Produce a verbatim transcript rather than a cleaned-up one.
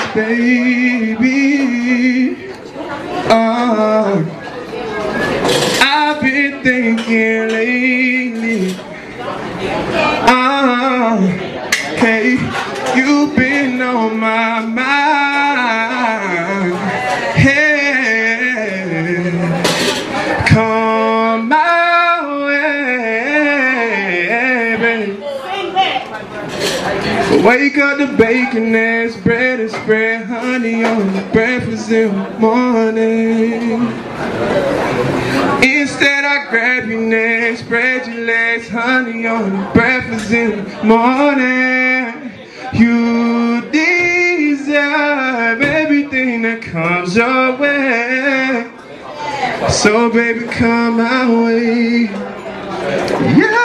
baby. Uh, I've been thinking lately. Uh, hey, you've been on my mind. Hey, come my way, baby. Wake up the bacon, eggs, bread and spread honey on the breakfast in the morning. Instead I grab your neck, spread your legs, honey on the breakfast in the morning. You deserve everything that comes your way. So baby, come my way. Yeah.